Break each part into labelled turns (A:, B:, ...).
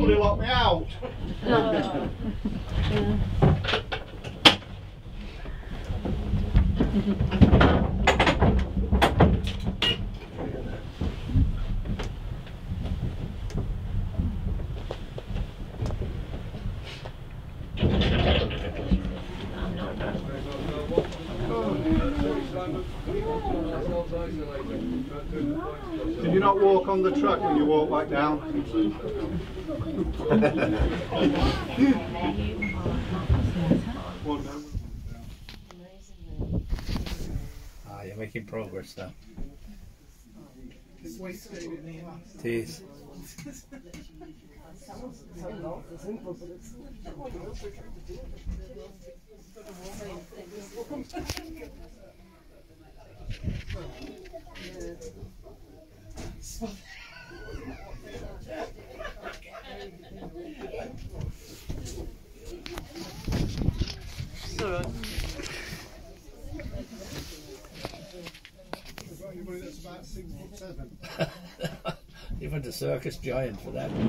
A: somebody lock me out? Did you not walk on the track when you walk back down?
B: Ah, you're making progress now. It is.
A: Anybody that's about 6'7".
B: Even the circus giant for that.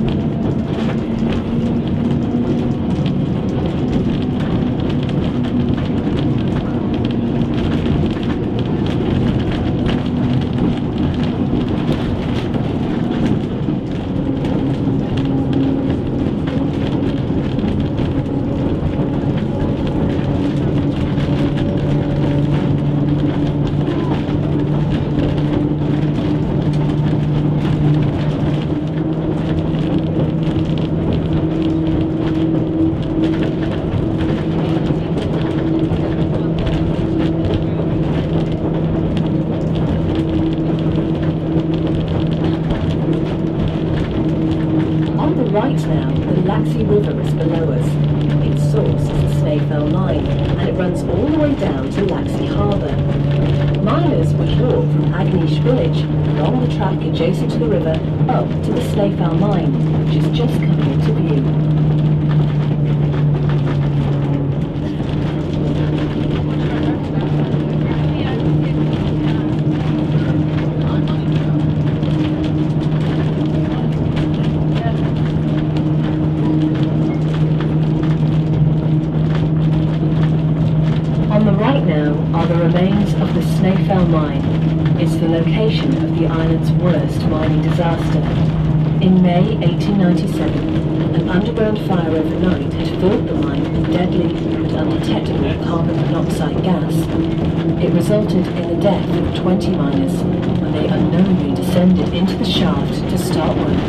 C: Right now, the Laxey River is below us. Its source is the Snaefell Mine, and it runs all the way down to Laxey Harbour. Miners would walk from Agneash village along the track adjacent to the river up to the Snaefell Mine, which is just coming into view. Are the remains of the Snaefell Mine. It's the location of the island's worst mining disaster. In May 1897, an underground fire overnight had filled the mine with deadly and undetectable carbon monoxide gas. It resulted in the death of 20 miners when they unknowingly descended into the shaft to start work.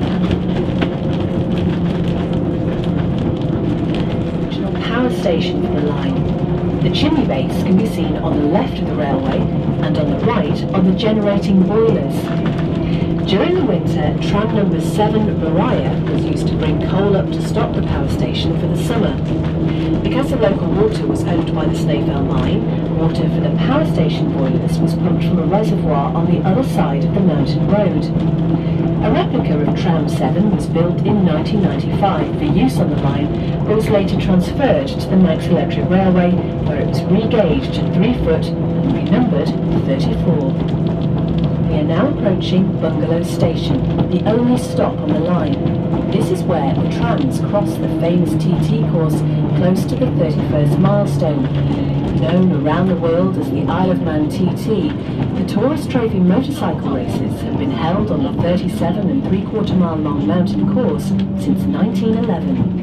C: The original power station for the line. The chimney base can be seen on the left of the railway and on the right on the generating boilers. During the winter, tram number 7 Mariah was used to bring coal up to stock the power station for the summer. Because the local water was owned by the Snaefell Mine, water for the power station boilers was pumped from a reservoir on the other side of the mountain road. A replica of tram 7 was built in 1995 for use on the line, but was later transferred to the Manx Electric Railway, where it was re-gauged to 3 foot and renumbered 34. We are now approaching Bungalow Station, the only stop on the line. This is where the trams cross the famous TT course close to the 31st milestone. Known around the world as the Isle of Man TT, the tourist trophy motorcycle races have been held on the 37 3/4 mile long mountain course since 1911.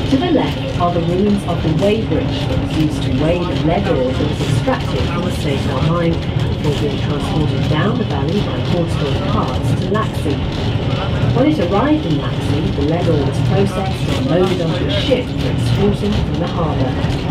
C: To the left are the ruins of the weigh bridge that was used to weigh the lead ore that was extracted from the Snaefell Mine before being transported down the valley by horse-drawn carts to Laxey. When it arrived in Laxey, the lead ore was processed and loaded onto a ship for exporting from the harbour.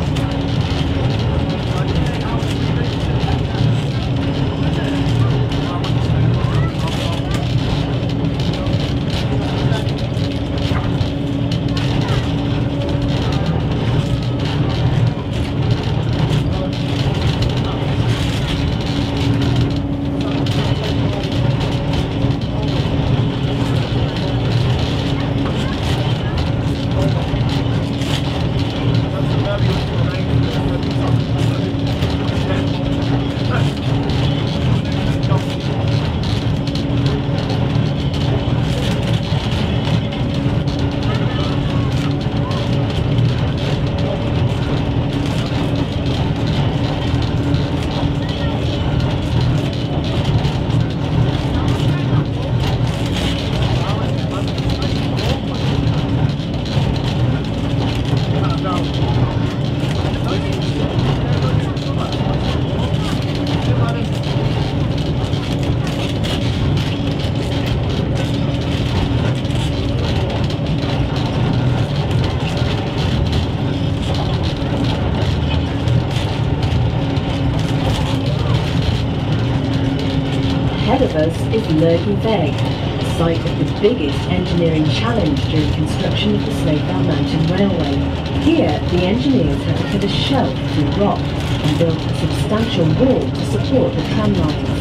C: Ahead of us is Lurgy, the site of the biggest engineering challenge during construction of the Snaefell Mountain Railway. Here, the engineers had to cut a shelf through rock and build a substantial wall to support the tram lines.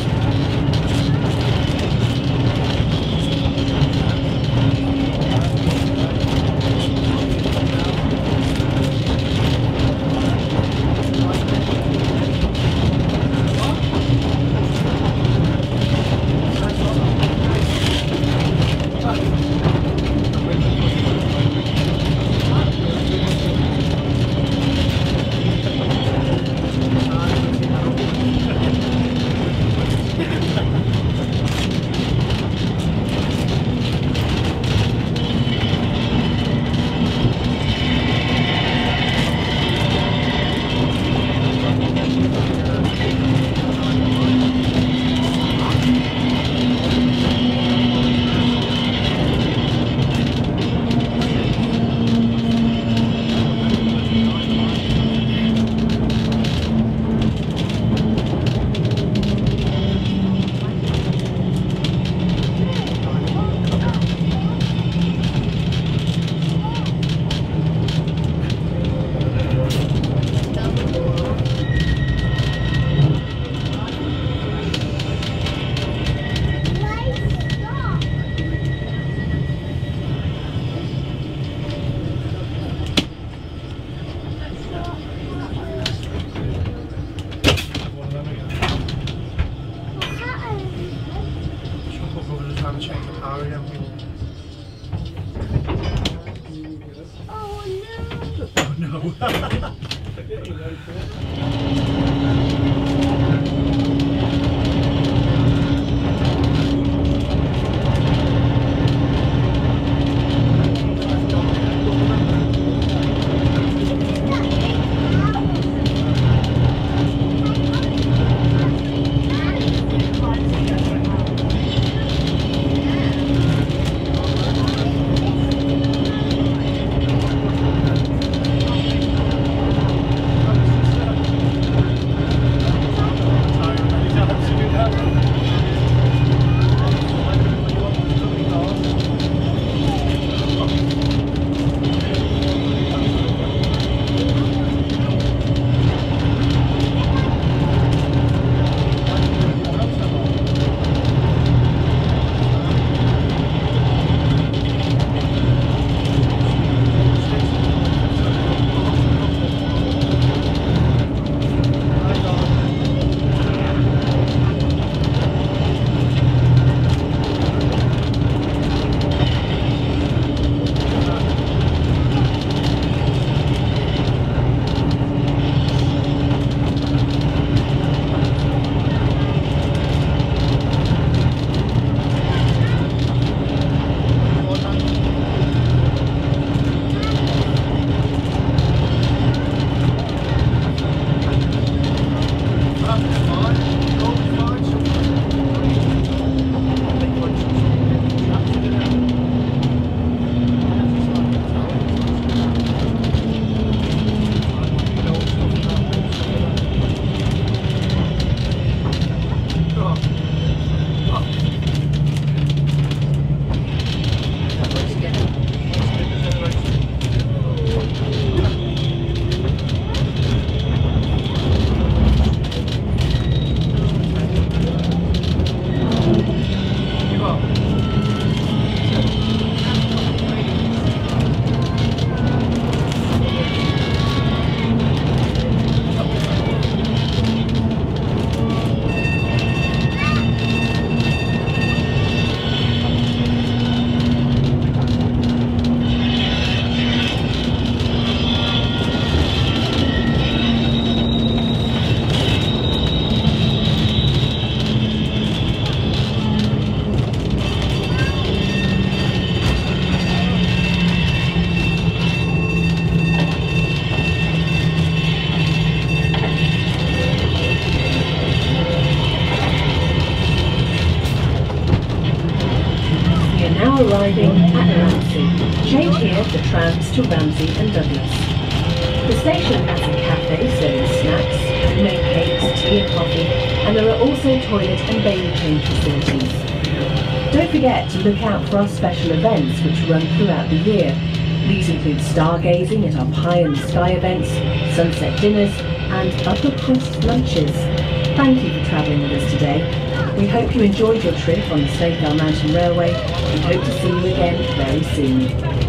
C: here for trams to Ramsey and Douglas. The station has a cafe serving snacks, homemade cakes, tea and coffee, and there are also toilet and baby change facilities. Don't forget to look out for our special events which run throughout the year. These include stargazing at our Pie in the Sky events, sunset dinners, and upper crust lunches. Thank you for travelling with us today. We hope you enjoyed your trip on the Snaefell Mountain Railway and hope to see you again very soon.